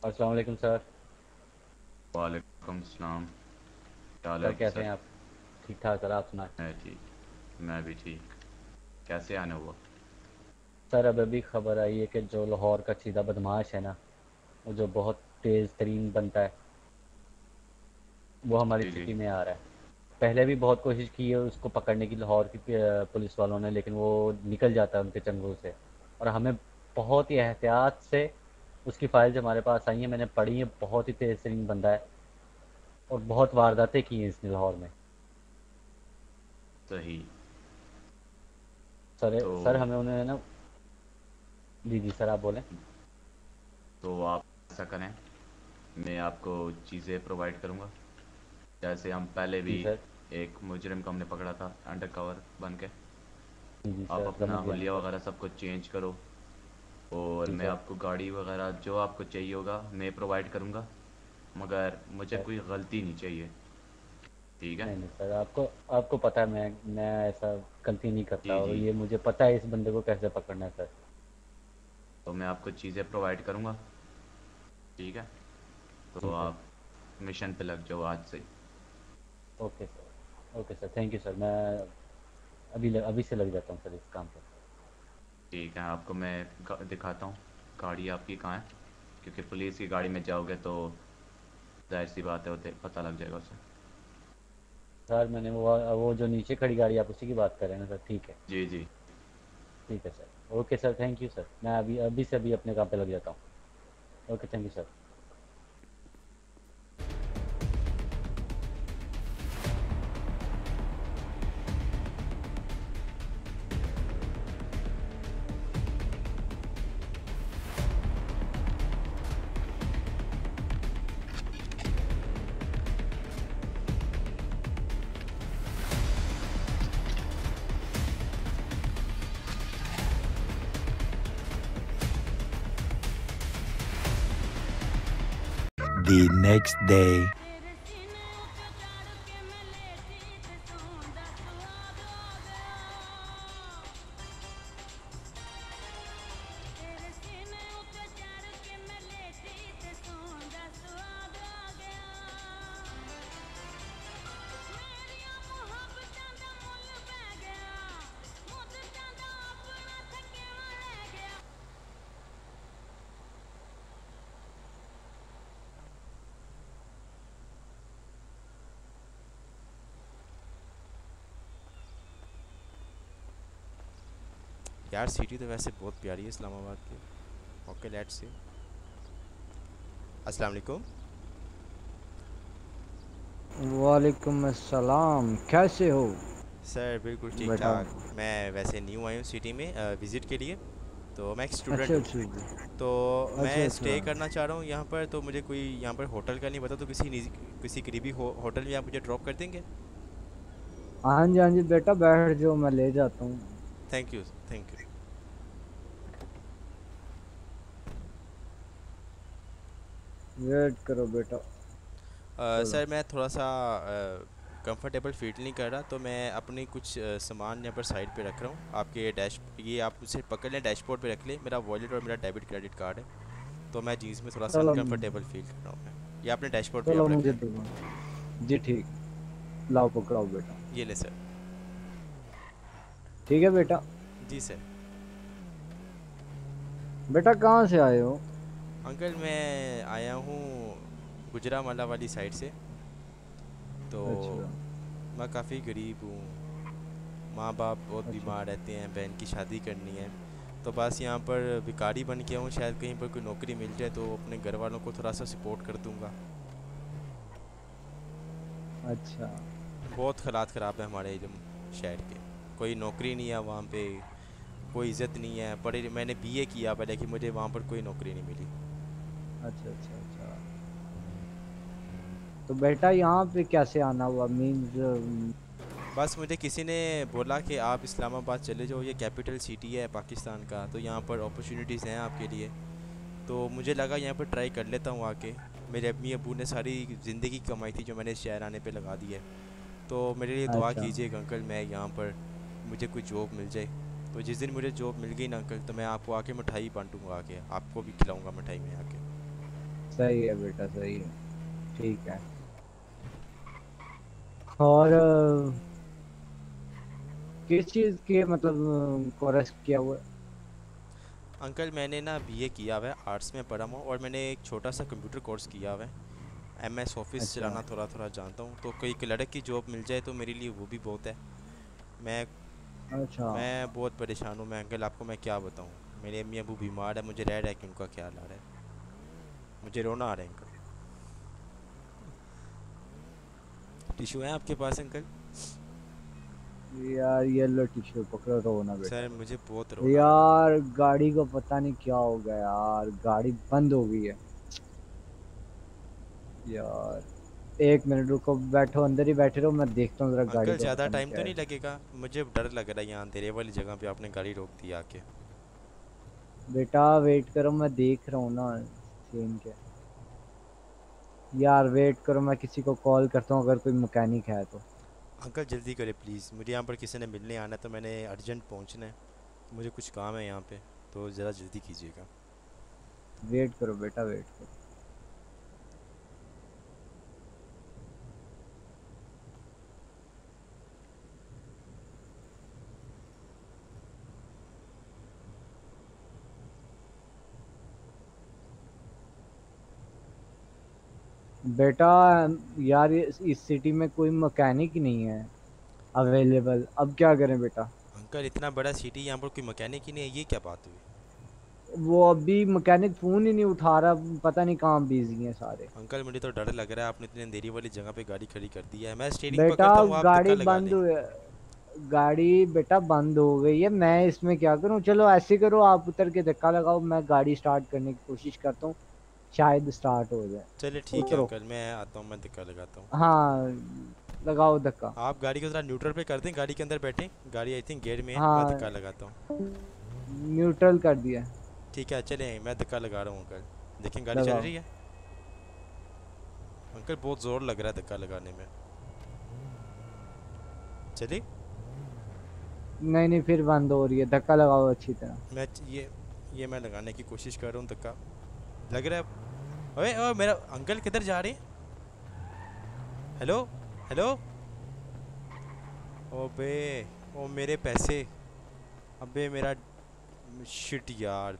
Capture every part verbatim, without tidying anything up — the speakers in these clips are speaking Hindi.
अस्सलाम वालेकुम सर। वालेकुम सलाम। क्या हाल है सर आपके कैसे सर? हैं आप? ठीक ठाक सर, आप सुनाए? मैं ठीक। मैं भी ठीक। कैसे आने हुआ? सर अब अभी खबर आई है कि जो लाहौर का चीता बदमाश है ना, वो जो बहुत तेज़ तरीन बनता है, वो हमारी जी जी। सिटी में आ रहा है। पहले भी बहुत कोशिश की है उसको पकड़ने की लाहौर की अ, पुलिस वालों ने, लेकिन वो निकल जाता है उनके चंगुल से। और हमें बहुत ही एहतियात से उसकी फाइल्स हमारे पास आई हैं, मैंने पढ़ी है, बहुत ही तेज़ तरीन बंदा है और बहुत वारदातें की हैं इसने लाहौर में। सही। सर तो सर हमें उन्हें ना। जी जी सर, आप बोलें। तो आप ऐसा करें, मैं आपको चीज़ें प्रोवाइड करूँगा। जैसे हम पहले भी जी सर। एक मुजरिम को हमने पकड़ा था अंडर कवर बन के। जी जी आप सर, अपना समझ गया मैं हुलिया सर। वगैरह सब कुछ चेंज करो। और जी मैं सर। आपको गाड़ी वगैरह जो आपको चाहिए होगा मैं प्रोवाइड करूँगा। मगर मुझे सर कोई गलती नहीं चाहिए। ठीक है? नहीं नहीं सर, आपको आपको पता है मैं मैं ऐसा गलती नहीं करता, जी और जी। ये मुझे पता है इस बंदे को कैसे पकड़ना है सर। तो मैं आपको चीज़ें प्रोवाइड करूँगा। ठीक है? जी तो सर। आप मिशन पे लग जाओ आज से। Okay sir. Okay sir, thank you sir. मैं अभी लग, अभी से लग जाता हूँ सर इस काम पर। ठीक है, आपको मैं गा- दिखाता हूँ गाड़ी आपकी कहाँ है। क्योंकि पुलिस की गाड़ी में जाओगे तो जाहिर सी बात है, वो दे- पता लग जाएगा उसे। सर मैंने वो वो जो नीचे खड़ी गाड़ी, आप उसी की बात कर रहे हैं ना सर? ठीक है। जी जी। ठीक है sir. Okay sir, thank you sir. मैं अभी अभी से अभी अपने काम पे लग जाता हूँ। Okay, thank you sir. The next day. तेरे सीने उते चढ़ के मैं लेटी ते सौंदा सुहाग आ गया। तेरे सीने उते चढ़ के मैं लेटी ते सौंदा सुहाग आ गया। मेरिया मुहब्बतां दा मुੱਲ पै गया, मुद्दतां दा अपना थकेवा ले गया। यार सिटी तो वैसे बहुत प्यारी है इस्लामाबाद की। Okay let's see. अस्सलाम वालेकुम। वालेकुम अस्सलाम, कैसे हो सर बिल्कुल ठीक बेटा? ठाक। मैं वैसे न्यू आया हूँ सिटी में विज़िट के लिए। तो मैं एक अच्छा स्टूडेंट हूँ। अच्छा जी। तो अच्छा मैं अच्छा। स्टे करना चाह रहा हूँ यहाँ पर, तो मुझे कोई यहाँ पर होटल का नहीं पता, तो किसी निजी किसी करीबी हो, होटल में आप मुझे ड्रॉप कर देंगे? हाँ जी हाँ जी बेटा, बैठ जाओ, मैं ले जाता हूँ। Thank you. Thank you. Wait करो बेटा। अ, चलो। सर मैं थोड़ा सा कंफर्टेबल फील नहीं कर रहा, तो मैं अपनी कुछ अ, सामान यहाँ पर साइड पे रख रहा हूँ। आपके डैश ये आप उसे पकड़ लें, डैशबोर्ड पे रख लें। मेरा वॉलेट और मेरा डेबिट क्रेडिट कार्ड है। तो मैं जीन्स में थोड़ा सा चलो। अनकंफर्टेबल फील कर रहा हूँ मैं। ये अपने डैशबोर्ड पे चलो आप रख मुझे लें। दो। जी ठीक। लाओ पकड़ाओ बेटा। ये ले सर। ठीक है बेटा। जी सर। बेटा कहाँ से आए हो? अंकल मैं आया हूँ गुजरांवाला वाली साइड से। तो अच्छा मैं काफ़ी गरीब हूँ। माँ बाप बहुत अच्छा। बीमार रहते हैं, बहन की शादी करनी है। तो बस यहाँ पर भिखारी बन के हूँ, शायद कहीं पर कोई नौकरी मिल जाए तो अपने घर वालों को थोड़ा सा सपोर्ट कर दूँगा। अच्छा बहुत हालात ख़राब है हमारे इधर शहर के। कोई नौकरी नहीं है वहाँ पे, कोई इज़्ज़त नहीं है। पढ़े मैंने बीए किया पर, लेकिन मुझे वहाँ पर कोई नौकरी नहीं मिली। अच्छा अच्छा अच्छा। तो बेटा यहाँ पे कैसे आना हुआ, मीन्स? बस मुझे किसी ने बोला कि आप इस्लामाबाद चले जाओ, ये कैपिटल सिटी है पाकिस्तान का, तो यहाँ पर अपॉर्चुनिटीज़ हैं आपके लिए। तो मुझे लगा यहाँ पर ट्राई कर लेता हूँ आके। मेरे अम्मी अबू ने सारी ज़िंदगी की कमाई थी जो मैंने इस शहर आने पे लगा दी है। तो मेरे लिए दुआ अच्छा। कीजिएगा अंकल, मैं यहाँ पर मुझे कोई जॉब मिल जाए। तो जिस दिन मुझे जॉब मिल गई ना अंकल, तो मैं आपको आके मिठाई बांटूंगा, आके आपको भी खिलाऊंगा मिठाई में आके। सही है बेटा, सही है। ठीक है। और अ, किस चीज के मतलब कोर्स किया हुआ है? अंकल मैंने ना बीए किया हुआ है, आर्ट्स में पढ़ा हूँ, और मैंने एक छोटा सा कंप्यूटर कोर्स किया हुआ है। एमएस ऑफिस अच्छा। चलाना थोड़ा थोड़ा जानता हूँ, तो कोई क्लर्क की जॉब मिल जाए तो मेरे लिए वो भी बहुत है। मैं अच्छा। मैं बहुत परेशान हूँ मैं अंकल, आपको मैं क्या बताऊँ। मेरे अम्मी अबू बीमार है, मुझे रह रह के उनका ख्याल आ रहा है, मुझे रोना आ रहा है अंकल। टिश्यू है आपके पास अंकल? यार ये लो टिश्यू पकड़ो, रो ना बेटा सर रो। मुझे बहुत रोना आ रहा यार गाड़ी को पता नहीं क्या हो गया यार, गाड़ी बंद हो गई है। यार एक मिनट रुको, बैठो अंदर ही बैठे रहो, मैं देखता हूँ जरा है। गाड़ी अंकल का ज़्यादा पता नहीं टाइम क्या तो है। नहीं लगेगा? मुझे डर लग रहा है, यहाँ अंधेरे वाली जगह पे आपने गाड़ी रोक दी आके। बेटा वेट करो, मैं देख रहा हूँ ना सीन क्या है। यार वेट करो, मैं किसी को कॉल करता हूँ अगर कोई मैकेनिक है तो। अंकल जल्दी करें प्लीज़, मुझे यहाँ पर किसी ने मिलने आना है, तो मैंने अर्जेंट पहुँचना है, मुझे कुछ काम है यहाँ पे, तो ज़रा जल्दी कीजिएगा। वेट करो बेटा, वेट करो। बेटा यार ये इस सिटी में कोई मैकेनिक नहीं है अवेलेबल, अब क्या करें बेटा? अंकल इतना बड़ा सिटी, यहाँ पर कोई मैकेनिक ही नहीं है, ये क्या बात हुई? वो अभी मैकेनिक फोन ही नहीं उठा रहा, पता नहीं कहाँ बिजी हैं सारे। अंकल मुझे तो डर लग रहा है, आपने इतनी अंधेरी वाली जगह पे गाड़ी खड़ी कर दी है। मैं स्टीयरिंग बेटा पकड़ता हूँ, आप धक्का गाड़ी लगा बंद लें। हुई, गाड़ी बेटा बंद हो गई है, मैं इसमें क्या करूं? चलो ऐसे करो, आप उतर के धक्का लगाओ, मैं गाड़ी स्टार्ट करने की कोशिश करता हूँ, शायद स्टार्ट हो जाए। चलिए ठीक है उतरो। अंकल, मैं आता हूँ, मैं धक्का लगाता हूँ। हाँ लगाओ धक्का। आप गाड़ी को ज़रा न्यूट्रल पे कर दें, गाड़ी के अंदर बैठें, गाड़ी आई थिंक गेयर में है, मैं हाँ धक्का लगाता हूँ। न्यूट्रल कर दिया। ठीक है चलें, मैं धक्का लगा रहा हूँ अंकल, देखें गाड़ी चल लगाओ। रही है। अंकल बहुत ज़ोर लग रहा है धक्का लगाने में, चलिए। नहीं नहीं फिर बंद हो रही है, धक्का लगाओ अच्छी तरह। मैं ये ये मैं लगाने की कोशिश कर रहा हूँ धक्का, लग रहा है। ओए ओए मेरा अंकल किधर जा रहे हैं? Hello hello. ओबे, ओ मेरे पैसे, अबे मेरा, शिट यार,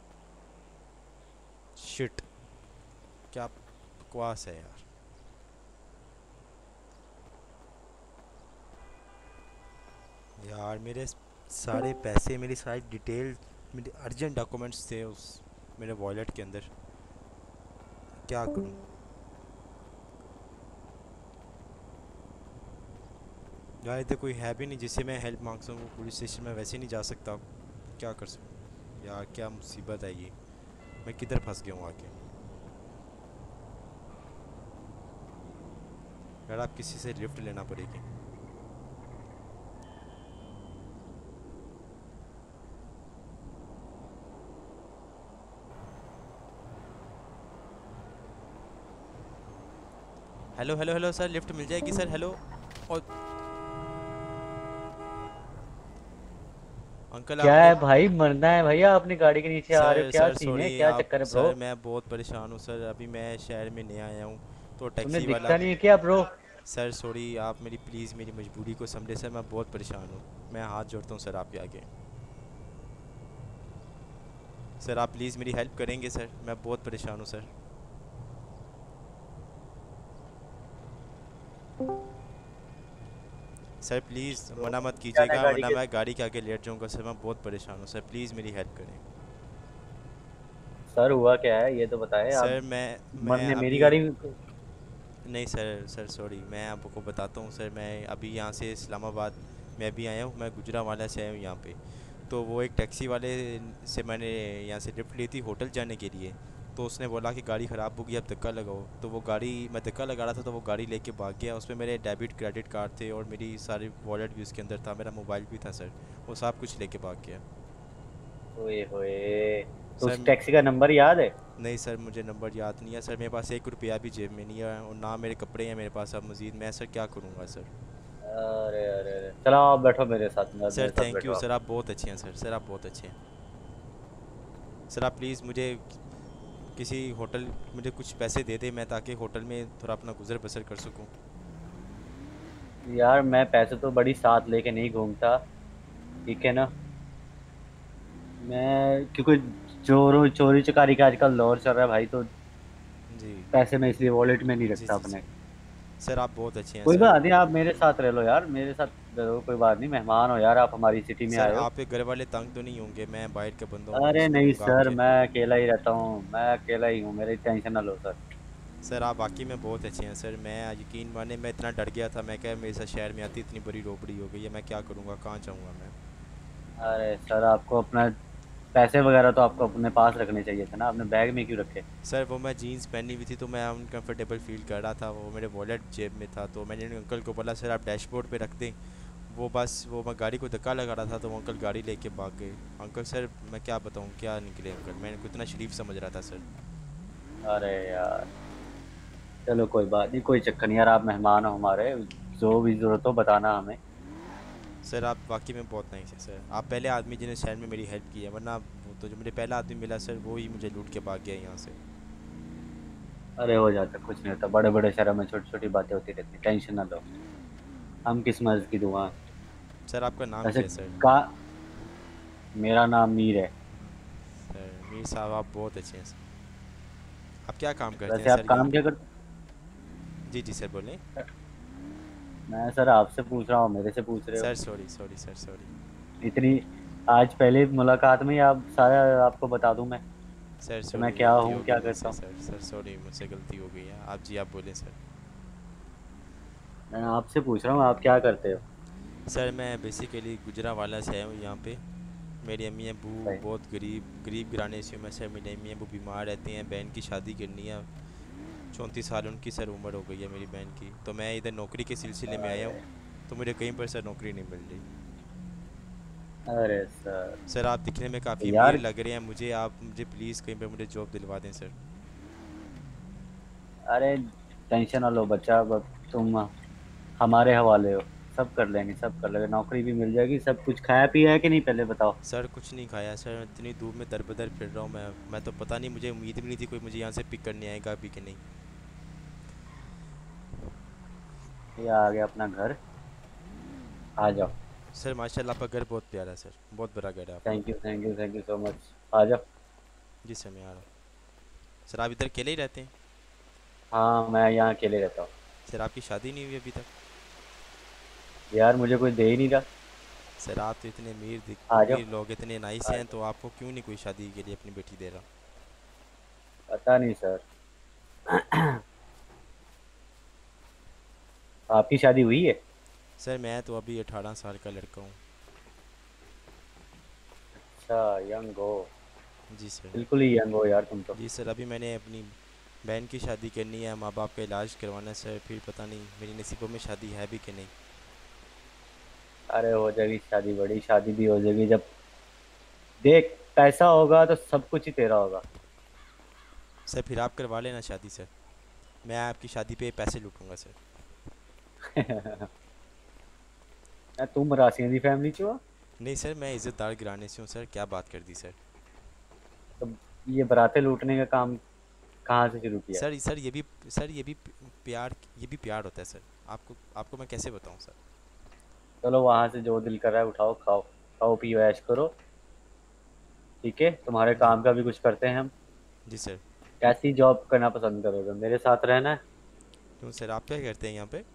शिट, क्या बकवास है यार। यार मेरे सारे पैसे, मेरी सारी डिटेल, मेरे अर्जेंट डॉक्यूमेंट्स थे उस मेरे वॉलेट के अंदर, क्या करूं? यार इधर कोई है भी नहीं जिससे मैं हेल्प मांग सकूं, पुलिस स्टेशन में वैसे नहीं जा सकता, क्या कर सकूं यार, क्या मुसीबत है ये, मैं किधर फंस गया हूँ आके। यार आप किसी से लिफ्ट लेना पड़ेगी। Hello hello hello sir, lift मिल जाएगी सर, हेलो। और अंकल क्या आपने, है भाई, मरना है भैया? अपनी गाड़ी के नीचे आ रहे हो, सर क्या सर सीन है, सॉरी क्या आप, चक्कर है ब्रो? सर मैं बहुत परेशान हूँ सर, अभी मैं शहर में नया आया हूँ, तो तुम्हें टैक्सी वाला। दिखता नहीं है क्या ब्रो? सर सॉरी, आप मेरी प्लीज़ मेरी मजबूरी को समझे सर, मैं बहुत परेशान हूँ, मैं हाथ जोड़ता हूँ सर आपके आगे। सर आप प्लीज़ मेरी हेल्प करेंगे सर, मैं बहुत परेशान हूँ सर। सर प्लीज़ ब्रो मना मत जाना है कीजिएगा, गाड़ी वरना के। मैं गाड़ी के आगे लेट जाऊँगा सर, मैं बहुत परेशान हूँ सर, प्लीज़ मेरी हेल्प करें। सर हुआ क्या है ये तो बताएं आप। सर मैं मैं मरने मेरी अभी, गाड़ी में- नहीं सर सर सॉरी, मैं आपको बताता हूँ सर, मैं अभी यहाँ से इस्लामाबाद मैं अभी आया हूँ, मैं गुजरांवाला से आया हूँ यहाँ पे। तो वो एक टैक्सी वाले से मैंने यहाँ से लिफ्ट ली थी होटल जाने के लिए, तो उसने बोला कि गाड़ी ख़राब होगी, अब धक्का लगाओ, तो वो गाड़ी, मैं धक्का लगा रहा था तो वो गाड़ी लेके भाग गया, उसमें मेरे डेबिट क्रेडिट कार्ड थे और मेरी सारी वॉलेट भी उसके अंदर था, मेरा मोबाइल भी था सर, वो सब कुछ लेके भाग गया। ओए होए, तो सर उस टैक्सी का नंबर याद है? नहीं सर, मुझे नंबर याद नहीं है सर, मेरे पास एक रुपया भी जेब में नहीं है, और ना मेरे कपड़े हैं मेरे पास अब मज़ीद, मैं सर क्या करूँगा सर। अरे अरे अरे, चलो आप बैठो मेरे साथ, मेरे सर मेरे साथ थैंक बैठो यू आप। सर, आप बहुत अच्छे हैं सर, सर आप बहुत अच्छे हैं। सर आप प्लीज़ मुझे किसी होटल मुझे कुछ पैसे दे दे मैं, ताकि होटल में थोड़ा अपना गुजर बसर कर सकूं। यार मैं पैसे तो बड़ी साथ लेके नहीं घूमता, ठीक है ना। मैं क्योंकि चोरों चोरी चकारी का आजकल दौर चल रहा है भाई, तो जी पैसे मैं इसलिए वॉलेट में नहीं जी रखता जी अपने। जी। सर आप बहुत अच्छे हैं कोई सर। बात नहीं, आप मेरे साथ रह लो यार, मेरे साथ रहो, कोई बात नहीं, मेहमान हो यार, आप हमारी सिटी में सर आए हो। आपके घर वाले तंग तो नहीं होंगे? मैं बाहर का बंदा हूँ, अरे मिस नहीं करूँगा सर, आपके। मैं अकेला ही रहता हूँ, मैं अकेला ही हूँ, मेरी टेंशन ना लो सर। सर आप वाकई में बहुत अच्छे हैं सर। मैं यकीन माने मैं इतना डर गया था, मैं क्या मेरे साथ शहर में आती इतनी बड़ी रोबड़ी हो गई है, मैं क्या करूँगा, कहाँ जाऊँगा मैं। अरे सर, आपको अपना पैसे वगैरह तो आपको अपने पास रखने चाहिए थे ना, आपने बैग में क्यों रखे? सर वो मैं जीन्स पहनी हुई थी तो मैं अनकंफर्टेबल फील कर रहा था, वो मेरे वॉलेट जेब में था, तो मैंने अंकल को बोला सर आप डैशबोर्ड पे रख दें। वो बस वो मैं गाड़ी को धक्का लगा रहा था तो वो अंकल गाड़ी लेके भाग गए। अंकल सर मैं क्या बताऊँ क्या निकले अंकल, मैंने को इतना शरीफ समझ रहा था सर। अरे यार, चलो कोई बात नहीं, कोई चक्कर नहीं यार, आप मेहमान हो हमारे, जो भी जरूरत हो बताना हमें। सर आप वाकई में बहुत नाइस है सर। आप पहले आदमी जिन्हें शहर में मेरी हेल्प की है, वरना वो तो जो मुझे पहला आदमी मिला सर वो ही मुझे लूट के भाग गया यहाँ से। अरे हो जाता, कुछ नहीं होता, बड़े बड़े शहरों में छोटी छोटी बातें होती रहती, टेंशन ना लो। हम किस मर्ज की दुआ। सर आपका नाम वैसे क्या है सर? का मेरा नाम मीर है। सर मीर साहब आप बहुत अच्छे हैं सर। आप क्या काम करते हैं वैसे आप सर यहाँ काम पे? क्या करते जी जी सर बोलें। हैं? मैं सर आपसे पूछ रहा हूँ, मेरे से पूछ रहे हो? Sir sorry sorry sir sorry. इतनी आज पहले मुलाकात में ही आप सारा आपको बता दूं मैं सर कि मैं सॉरी क्या गलती हूँ, हो गई क्या करता मुझसे हूँ। सर। सर सॉरी मुझसे गलती हो गई है, आप जी आप बोलें सर। मैं आपसे पूछ रहा हूँ आप क्या करते हो? सर मैं बेसिकली गुजरावाला से आया हूँ यहाँ पे। मेरी अम्मी अबू भाई, बहुत गरीब गरीब घराने से हूँ मैं सर। मेरी अम्मी अबू बीमार रहते हैं, बहन की शादी करनी है। चौंतीस साल उनकी सर उम्र हो गई है मेरी बहन की, तो मैं इधर नौकरी के सिलसिले में आया अरे हूँ। तो मुझे कहीं पर सर नौकरी नहीं मिल रही। अरे सर, सर आप दिखने में काफ़ी अमीर यार लग रहे हैं मुझे, आप मुझे प्लीज़ कहीं पर मुझे जॉब दिलवा दें सर। अरे टेंशन ना लो बच्चा, अब तुम हमारे हवाले हो, सब कर लेंगे, सब कर लेंगे, नौकरी भी मिल जाएगी, सब कुछ खाया पिया है कि नहीं पहले बताओ। सर कुछ नहीं खाया सर, इतनी धूप में दर बदर फिर रहा हूँ मैं मैं तो पता नहीं, मुझे उम्मीद भी नहीं थी कोई मुझे यहाँ से पिक करने आएगा अभी कि नहीं। ये आ गया अपना घर, आ जाओ। सर माशाल्लाह आपका घर बहुत प्यारा है सर, बहुत बड़ा घर है आपका। Thank you thank you thank you so much, आ जाओ। जी सर मैं आ रहा हूँ। सर आप इधर अकेले ही रहते हैं? हाँ, मैं यहाँ अकेले रहता हूँ। सर आपकी शादी नहीं हुई अभी तक? यार मुझे कोई दे ही नहीं रहा। सर आप तो इतने अमीर दिख आ जाओ, अमीर लोग इतने नाइस आ हैं, जाओ। तो आपको क्यों नहीं कोई शादी के लिए अपनी बेटी दे रहा? पता नहीं सर। आपकी शादी हुई है? सर मैं तो अभी अठारह साल का लड़का हूँ। अच्छा, यंग हो। जी सर। बिल्कुल ही यंग हो यार तुम तो। जी सर अभी मैंने अपनी बहन की शादी करनी है, माँ बाप का इलाज करवाना है सर, फिर पता नहीं मेरी नसीबों में शादी है भी कि नहीं। अरे हो जाएगी शादी, बड़ी शादी भी हो जाएगी जब देख, पैसा होगा तो सब कुछ ही तेरा होगा। सर फिर आप करवा लेना शादी सर, मैं आपकी शादी पे पैसे लूटूंगा सर। ना तुम राशियों की फैमिली चो हो? नहीं सर मैं इज़्ज़तदार घराने से हूँ सर, क्या बात कर दी सर। तो ये बारातें लूटने का काम कहाँ से शुरू किया? सर सर ये भी सर ये भी प्यार, ये भी प्यार होता है सर। आपको आपको मैं कैसे बताऊँ सर। चलो वहां से जो दिल कर रहा है उठाओ, खाओ, खाओ पियो ऐश करो, ठीक है, तुम्हारे जी काम का भी कुछ करते हैं हम। जी सर। कैसी जॉब करना पसंद करोगे, मेरे साथ रहना है? क्यों सर आप क्या करते हैं यहाँ पे?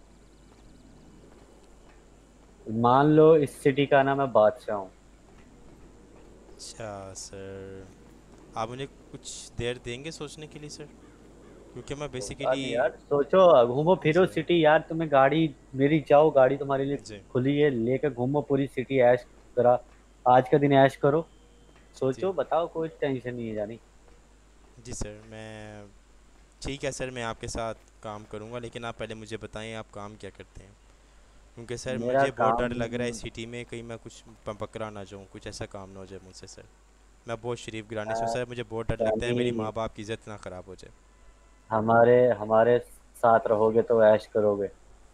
मान लो इस सिटी का ना मैं बादशाह हूँ। अच्छा सर, आप मुझे कुछ देर देंगे सोचने के लिए सर, क्योंकि मैं कोई बात बेसिकली। नहीं यार, सोचो, घूमो फिरो जी सिटी यार, तुम्हें गाड़ी मेरी जाओ, गाड़ी तुम्हारे लिए जी खुली है, लेकर घूमो पूरी सिटी, ऐश करा, आज का दिन ऐश करो। जी सोचो बताओ, कोई टेंशन नहीं है जानी। जी सर मैं, ठीक है सर मैं आपके साथ काम करूँगा, लेकिन आप पहले मुझे बताएं आप काम क्या करते हैं, क्योंकि सर मेरा मुझे बहुत काम, डर लग रहा है इस सिटी में कहीं मैं कुछ प- पकड़ा ना जाऊँ, कुछ ऐसा काम ना हो जाए मुझसे सर। मैं बहुत शरीफ घराने से हूँ सर, मुझे बहुत डर लगता है मेरी यानी माँ बाप की इज़्ज़त ना ख़राब हो जाए। हमारे हमारे साथ रहोगे तो ऐश करोगे।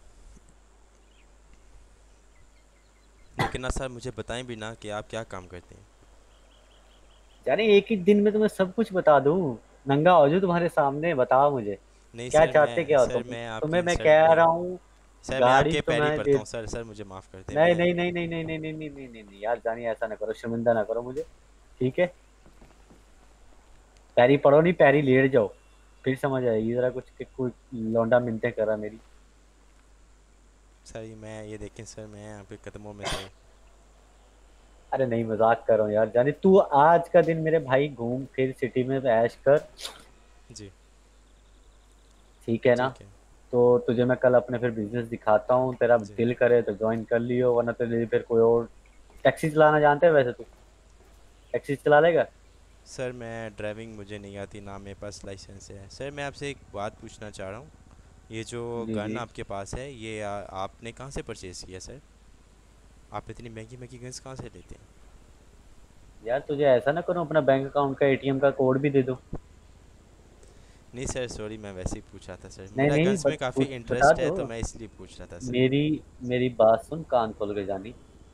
लेकिन ना सर मुझे बताएं भी ना कि आप क्या काम करते हैं। यानी एक ही दिन में तुम्हें सब कुछ बता दूं? नंगा हो जाऊं तुम्हारे सामने, बताओ मुझे नहीं क्या सर, चाहते मैं क्या हो सर तुम। मैं आपकी तुम्हें मैं इंसल्ट कह नहीं। रहा हूँ सर मैं गाड़ी आपके पैर ही तुम्हें पड़ता दे। हूँ सर, सर मुझे माफ़ कर दें। नहीं मैं नहीं नहीं नहीं नहीं नहीं नहीं नहीं नहीं नहीं नहीं यार जानिए, ऐसा ना करो, शर्मिंदा ना करो मुझे, ठीक है। पैरी पड़ो नहीं, पैरी लेट जाओ, फिर समझ आएगी जरा कुछ कि कोई लौंडा मिनते कर रहा मेरी। सर ये मैं ये देखें सर, मैं आपके कदमों में से। अरे नहीं मजाक कर रहा हूँ यार जानी, तू आज का दिन मेरे भाई घूम फिर सिटी में ऐश कर, जी। ठीक है ना। ठीक है। तो तुझे मैं कल अपने फिर बिजनेस दिखाता हूँ, तेरा जी दिल करे तो ज्वाइन कर लियो, वरना तो तेरे लिए फिर कोई और। टैक्सी चलाना जानते है वैसे तू, टैक्सी चला लेगा। सर, मैं ड्राइविंग मुझे नहीं आती, ना मेरे पास लाइसेंस है। सर मैं आपसे एक बात पूछना चाह रहा हूँ, ये जो जी गन जी। आपके पास है ये आ, आपने कहाँ से परचेज़ किया सर? आप इतनी महंगी महंगी गन्स कहाँ से लेते हैं? यार तुझे ऐसा ना करूँ, अपना बैंक अकाउंट का एटीएम का कोड भी दे दूँ। नहीं सर, सॉरी, मैं वैसे ही पूछ रहा था सर, नहीं मेरा नहीं गन्स में बत, काफ़ी पूछ बता इंटरेस्ट है दो। तो मैं इसलिए पूछ रहा था सर। मेरी मेरी बात सुन कान खोल के जानी,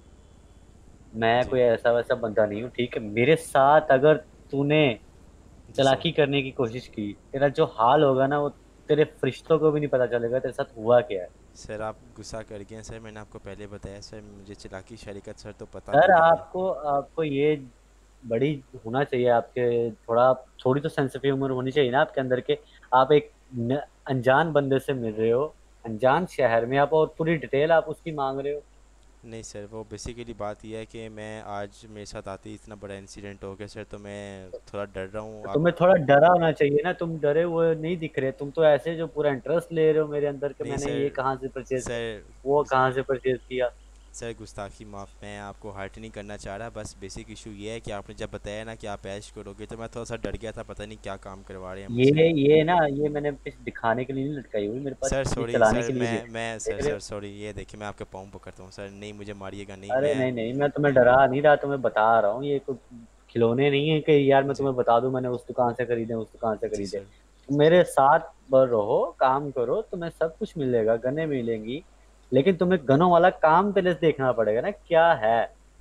मैं जी। कोई ऐसा वैसा बंदा नहीं हूँ, ठीक है। मेरे साथ अगर तूने जी सर। चालाकी करने की कोशिश की, तेरा जो हाल होगा ना वो तेरे फरिश्तों को भी नहीं पता चलेगा तेरे साथ हुआ क्या है। सर आप गुस्सा कर गए हैं सर, मैंने आपको पहले बताया सर, मुझे चालाकी शरीकत सर तो पता सर भी नहीं है। आपको आपको ये बड़ी होना चाहिए आपके, थोड़ा थोड़ी तो सेंसिटिव उम्र होनी चाहिए ना आपके अंदर के। आप एक न, अनजान बंदे से मिल रहे हो, अनजान शहर में आप, और पूरी डिटेल आप उसकी मांग रहे हो। नहीं सर, वो बेसिकली बात यह है कि मैं आज मेरे साथ आते ही इतना बड़ा इंसिडेंट हो गया सर, तो मैं थोड़ा डर रहा हूँ तो आप। तुम्हें थोड़ा डरा होना चाहिए ना, तुम डरे हुए नहीं दिख रहे, तुम तो ऐसे जो पूरा इंटरेस्ट ले रहे हो मेरे अंदर कि नहीं मैंने ये सर। कहाँ से परचेज किया, सर वो कहाँ से परचेज किया। सर गुस्ताखी माफ़, मैं आपको हर्ट नहीं करना चाह रहा, बस बेसिक इशू ये है कि आपने जब बताया ना कि आप ऐश करोगे तो मैं थोड़ा सा डर गया था, पता नहीं क्या काम करवा रहे हैं मुझसे। ये ये ना ये मैंने कुछ दिखाने के लिए नहीं लटकाई हुई मेरे पास, सर ये सॉरी चलाने सर, के लिए भी मैं है। मैं सर देख रहे हो। सर सॉरी, ये देखिए मैं आपके पाँव पकड़ता हूँ सर, नहीं मुझे मारिएगा नहीं, अरे मैं। नहीं नहीं, मैं तुम्हें डरा नहीं रहा, तुम्हें बता रहा हूँ, ये कोई खिलौने नहीं है कि यार मैं जी। तुम्हें बता दूं मैंने उस दुकान से खरीदे उस दुकान से जी खरीदे। सर। तुम मेरे साथ ब- रहो, काम करो, तुम्हें सब कुछ मिलेगा, गने मिलेंगी, लेकिन तुम्हें गनों वाला काम पहले से देखना पड़ेगा ना क्या है।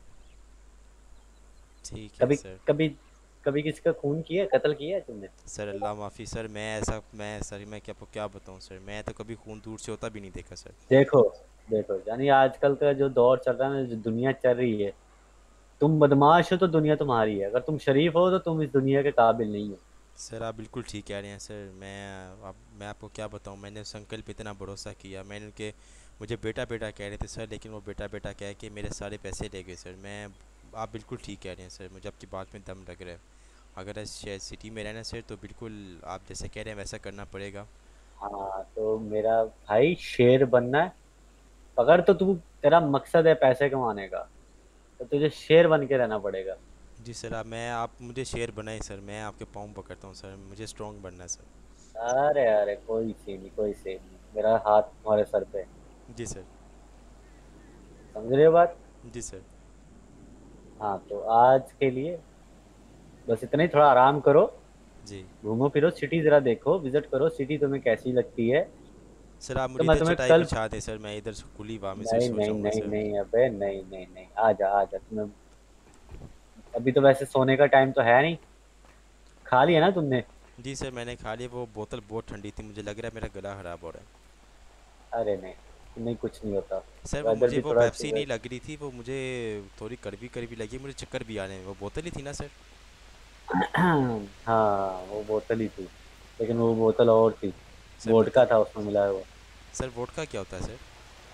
ठीक है कभी सर। कभी कभी किसी का खून किया, कत्ल किया है तुमने। सर अल्लाह माफ़ी सर, मैं ऐसा मैं सर मैं क्या क्या बताऊँ सर, मैं तो कभी खून दूर से होता भी नहीं देखा सर। देखो देखो यानी आजकल का जो दौर चल रहा है ना, जो दुनिया चल रही है, तुम बदमाश हो तो दुनिया तुम्हारी है, अगर तुम शरीफ हो तो तुम इस दुनिया के काबिल नहीं हो। सर आप बिल्कुल ठीक कह रहे हैं सर, मैं आप मैं आपको क्या बताऊं, मैंने उस अंकल पे इतना भरोसा किया, मैंने उनके मुझे बेटा बेटा कह रहे थे सर, लेकिन वो बेटा बेटा कह के मेरे सारे पैसे ले गए सर। मैं आप बिल्कुल ठीक कह रहे हैं सर, मुझे आपकी बात में दम लग रहा है। अगर इस शहर सिटी में रहना सर तो बिल्कुल आप जैसे कह रहे हैं वैसा करना पड़ेगा। हाँ तो मेरा भाई शेर बनना है, अगर तो तू तेरा मकसद है पैसे कमाने का, तो तुझे शेर बन के रहना पड़ेगा। जी सर, आप मैं आप मुझे शेर बनाए सर, मैं आपके पाँव पकड़ता हूँ सर, मुझे स्ट्रॉन्ग बनना है सर। अरे अरे कोई सीन नहीं, कोई सीन नहीं, मेरा हाथ तुम्हारे सर पे है। जी सर। समझ रहे हो बात। जी सर। हाँ तो आज के लिए बस इतना ही, थोड़ा आराम करो, जी घूमो फिरो सिटी, जरा देखो, विजिट करो सिटी, तुम्हें कैसी लगती है। सर, आप तो मुझे मैं इधर तुम्हें चटाई कल, बिछा दें सर, मैं इधर खुली हवा में से नहीं सो नहीं जाऊँगा नहीं सर। नहीं अबे नहीं नहीं नहीं, आ जा आ जा तुम्हें, अभी तो वैसे सोने का टाइम तो है नहीं, खा लिया ना तुमने। जी सर, मैंने खा लिया, वो बोतल बहुत ठंडी थी, मुझे लग रहा है मेरा गला ख़राब हो रहा है। अरे नहीं नहीं, कुछ नहीं होता। सर वो वेदर मुझे भी वो थोड़ा पेप्सी नहीं लग रही थी, वो मुझे थोड़ी कड़वी कड़वी लगी, मुझे चक्कर भी आ रहे हैं, वो बोतल ही थी ना सर? हाँ वो बोतल ही थी, लेकिन वो बोतल और थी, सर वोडका बता था उसमें मिलाया हुआ। सर वोडका क्या होता है सर?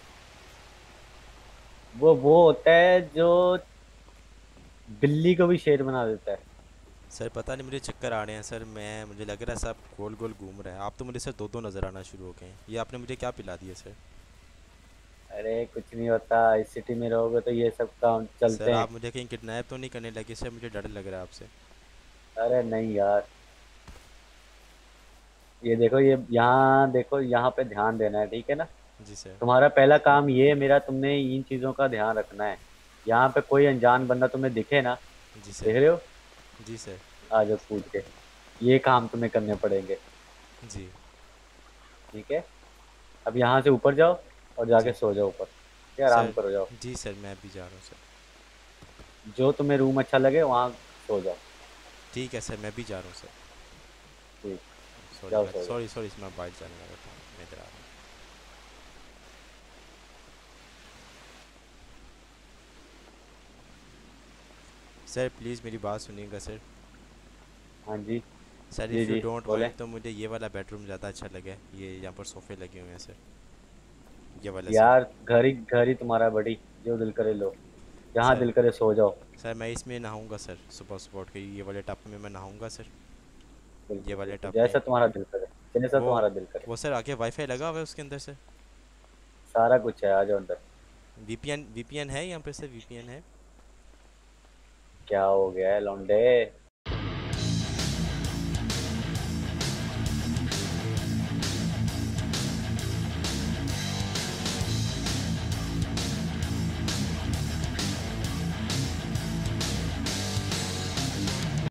वो वो होता है जो बिल्ली को भी शेर बना देता है। सर पता नहीं, मुझे चक्कर आ रहे हैं सर, मैं मुझे लग रहा है सब गोल गोल घूम रहा है, आप तो मुझे सर दो दो नज़र आना शुरू हो गए हैं, ये आपने मुझे क्या पिला दिया सर? अरे कुछ नहीं होता, इस सिटी में रहोगे तो ये सब काम सर चलते हैं। आप मुझे कहीं किडनैप तो नहीं करने लगे सर, मुझे डर लग रहा है आपसे। अरे नहीं यार, ये देखो, ये यहाँ देखो, यहाँ पे ध्यान देना है, ठीक है ना। जी सर। तुम्हारा पहला काम ये है मेरा, तुमने इन चीजों का ध्यान रखना है। यहाँ पे कोई अनजान बंदा तुम्हें दिखे ना, जी देख सर। रहे हो, जी सर। आ जाओ कूद के, ये काम तुम्हें करने पड़ेंगे, जी। ठीक है। अब यहाँ से ऊपर जाओ और जाके जी सो जाओ ऊपर, ये आराम सर। करो जाओ, जी सर, मैं भी जा रहा हूँ सर। जो तुम्हें रूम अच्छा लगे वहाँ सो जाओ। ठीक है सर, मैं भी जा रहा हूँ सर। ठीक, सॉरी जाओ मैं सो जाओ। सॉरी सॉरी मैं बाहर जाने लगा था, मैं इधर आ रहा हूँ। सर प्लीज़ मेरी बात सुनिएगा सर। हाँ जी। सर जी इफ़ यू जी डोंट बोले। माइंड तो मुझे ये वाला बेडरूम ज़्यादा अच्छा लगा है, ये यहाँ पर सोफ़े लगे हुए हैं सर, ये वाला सर। यार घर ही घर ही तुम्हारा बड़ी, जो दिल करे लो, जहाँ सर दिल करे सो जाओ। सर मैं इसमें नहाऊंगा सर, सुबह सुबह उठ के ये वाले टब में मैं नहाऊंगा सर, ये बिल्कुल वाले बिल्कुल, टब में। जैसा तुम्हारा दिल करे, जैसा वो तुम्हारा दिल करे। वो सर आगे वाईफाई लगा हुआ है उसके अंदर सर? सारा कुछ है, आ जाओ अंदर। वीपीएन वीपीएन है यहाँ पे सर, वीपीएन है? क्या हो गया है लौंडे?